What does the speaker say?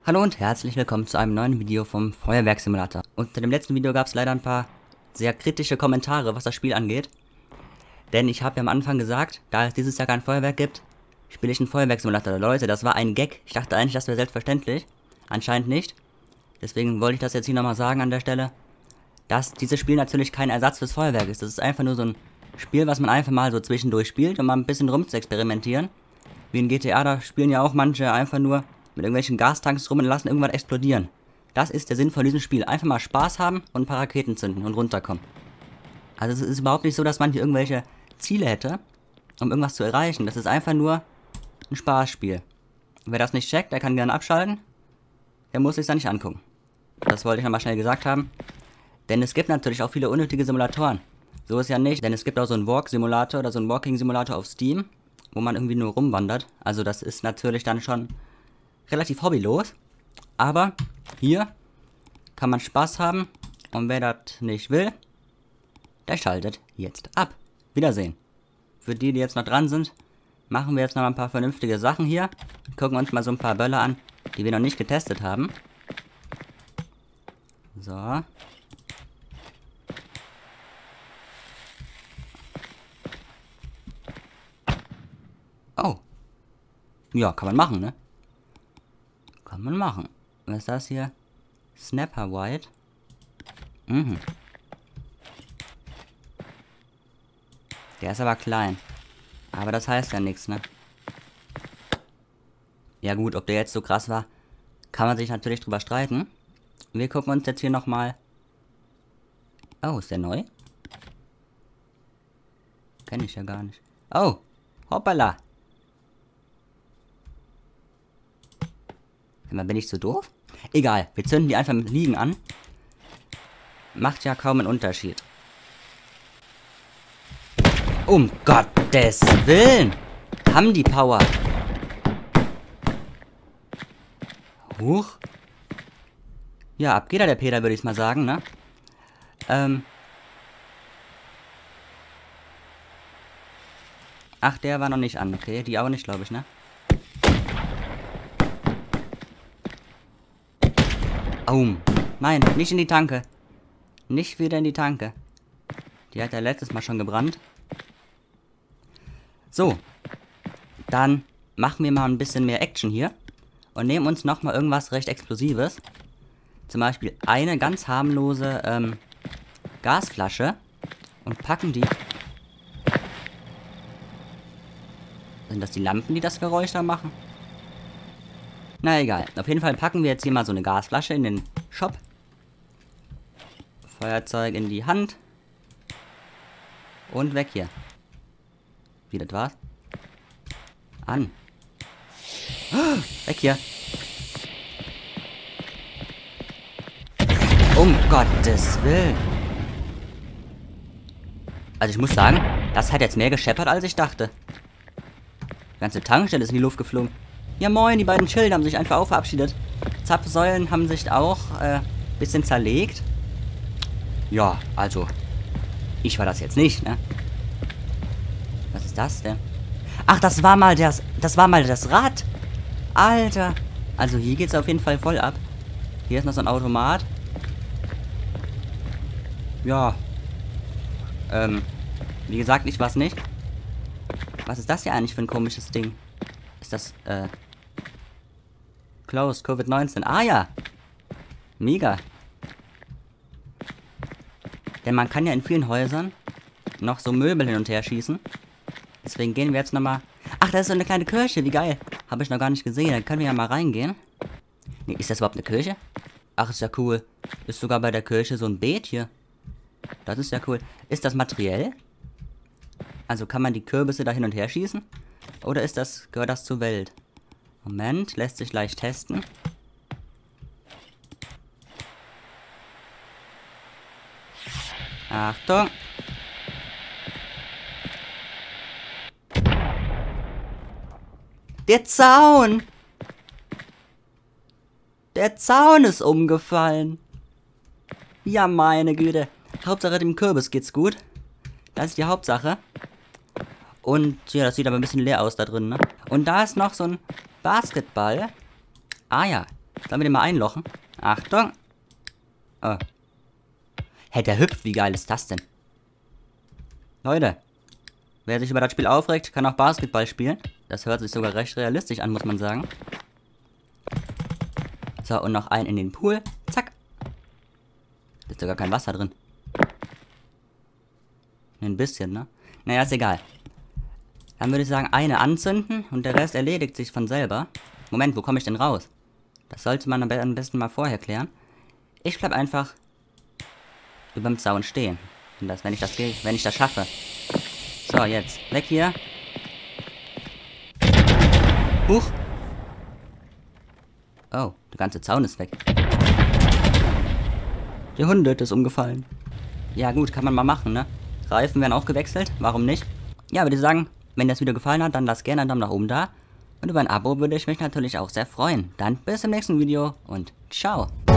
Hallo und herzlich willkommen zu einem neuen Video vom Feuerwerkssimulator. Unter dem letzten Video gab es leider ein paar sehr kritische Kommentare, was das Spiel angeht. Denn ich habe ja am Anfang gesagt, da es dieses Jahr kein Feuerwerk gibt, spiele ich einen Feuerwerkssimulator. Leute, das war ein Gag. Ich dachte eigentlich, das wäre selbstverständlich. Anscheinend nicht. Deswegen wollte ich das jetzt hier nochmal sagen an der Stelle, dass dieses Spiel natürlich kein Ersatz fürs Feuerwerk ist. Das ist einfach nur so ein Spiel, was man einfach mal so zwischendurch spielt, um mal ein bisschen rum zu experimentieren. Wie in GTA, da spielen ja auch manche einfach nur mit irgendwelchen Gastanks rum und lassen irgendwas explodieren. Das ist der Sinn von diesem Spiel. Einfach mal Spaß haben und ein paar Raketen zünden und runterkommen. Also es ist überhaupt nicht so, dass man hier irgendwelche Ziele hätte, um irgendwas zu erreichen. Das ist einfach nur ein Spaßspiel. Wer das nicht checkt, der kann gerne abschalten. Der muss sich da nicht angucken. Das wollte ich nochmal schnell gesagt haben. Denn es gibt natürlich auch viele unnötige Simulatoren. So ist ja nicht, denn es gibt auch so einen Walk-Simulator oder so einen Walking-Simulator auf Steam, wo man irgendwie nur rumwandert. Also das ist natürlich dann schon relativ hobbylos. Aber hier kann man Spaß haben. Und wer das nicht will, der schaltet jetzt ab. Wiedersehen. Für die, die jetzt noch dran sind, machen wir jetzt noch mal ein paar vernünftige Sachen hier. Gucken uns mal so ein paar Böller an, die wir noch nicht getestet haben. So. Oh. Ja, kann man machen, ne? Kann man machen. Was ist das hier? Snapper White. Mhm. Der ist aber klein. Aber das heißt ja nichts, ne? Ja gut, ob der jetzt so krass war, kann man sich natürlich drüber streiten. Wir gucken uns jetzt hier nochmal... Oh, ist der neu? Kenn ich ja gar nicht. Oh, hoppala. Bin ich so doof? Egal, wir zünden die einfach mit Liegen an. Macht ja kaum einen Unterschied. Um Gottes Willen! Haben die Power! Huch! Ja, ab geht da der Peter, würde ich mal sagen, ne? Ach, der war noch nicht an, okay? Die auch nicht, glaube ich, ne? Aum. Nein, nicht in die Tanke. Nicht wieder in die Tanke. Die hat ja letztes Mal schon gebrannt. So. Dann machen wir mal ein bisschen mehr Action hier. Und nehmen uns nochmal irgendwas recht Explosives. Zum Beispiel eine ganz harmlose Gasflasche. Und packen die... Sind das die Lampen, die das Geräusch da machen? Na egal. Auf jeden Fall packen wir jetzt hier mal so eine Gasflasche in den Shop. Feuerzeug in die Hand. Und weg hier. Wie, das war's? An. Oh, weg hier. Um Gottes Willen. Also ich muss sagen, das hat jetzt mehr gescheppert, als ich dachte. Die ganze Tankstelle ist in die Luft geflogen. Ja moin, die beiden Schilder haben sich einfach auch verabschiedet. Zapfsäulen haben sich auch bisschen zerlegt. Ja, also, ich war das jetzt nicht, ne? Was ist das denn? Ach, das war mal das Rad. Alter. Also hier geht's auf jeden Fall voll ab. Hier ist noch so ein Automat. Ja. Wie gesagt, ich war's nicht. Was ist das hier eigentlich für ein komisches Ding? Ist das, Closed, Covid-19. Ah ja. Mega. Denn man kann ja in vielen Häusern noch so Möbel hin und her schießen. Deswegen gehen wir jetzt nochmal... Ach, da ist so eine kleine Kirche. Wie geil. Habe ich noch gar nicht gesehen. Dann können wir ja mal reingehen. Nee, ist das überhaupt eine Kirche? Ach, ist ja cool. Ist sogar bei der Kirche so ein Beet hier. Das ist ja cool. Ist das materiell? Also kann man die Kürbisse da hin und her schießen? Oder gehört das zur Welt? Moment, lässt sich leicht testen. Achtung! Der Zaun! Der Zaun ist umgefallen. Ja, meine Güte. Hauptsache dem Kürbis geht's gut. Das ist die Hauptsache. Und ja, das sieht aber ein bisschen leer aus da drin, ne? Und da ist noch so ein Basketball. Ah ja, Sollen wir den mal einlochen? Achtung! Oh. Hey, der hüpft. Wie geil ist das denn? Leute, wer sich über das Spiel aufregt, kann auch Basketball spielen. Das hört sich sogar recht realistisch an, muss man sagen. So, und noch einen in den Pool. Zack. Da ist sogar kein Wasser drin. Ein bisschen, ne? Naja, ist egal. Dann würde ich sagen, eine anzünden und der Rest erledigt sich von selber. Moment, wo komme ich denn raus? Das sollte man am besten mal vorher klären. Ich bleib einfach überm Zaun stehen. Und das, wenn ich das schaffe. So, jetzt. Weg hier. Huch. Oh, der ganze Zaun ist weg. Die Hunde ist umgefallen. Ja gut, kann man mal machen, ne? Reifen werden auch gewechselt, warum nicht? Ja, würde ich sagen, wenn dir das Video gefallen hat, dann lasst gerne einen Daumen nach oben da. Und über ein Abo würde ich mich natürlich auch sehr freuen. Dann bis im nächsten Video und ciao.